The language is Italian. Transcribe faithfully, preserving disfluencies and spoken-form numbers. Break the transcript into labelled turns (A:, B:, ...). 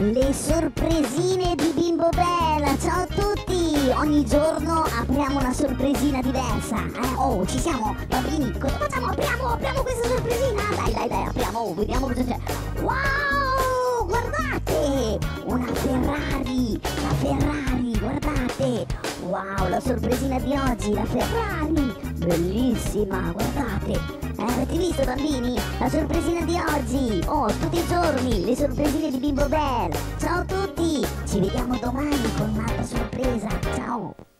A: Le sorpresine di Bimbo Bell, ciao a tutti! Ogni giorno apriamo una sorpresina diversa. Eh, oh, ci siamo, bambini, cosa facciamo? Apriamo, apriamo questa sorpresina! Dai, dai, dai, apriamo, oh, vediamo cosa c'è. Wow, guardate! Una Ferrari, la Ferrari, guardate! Wow, la sorpresina di oggi, la Ferrari! Bellissima, guardate! Eh, avete visto, bambini? La sorpresina di oggi! Oh, tutti i giorni, le sorpresine di Bimbo Bell! Ciao a tutti! Ci vediamo domani con un'altra sorpresa! Ciao!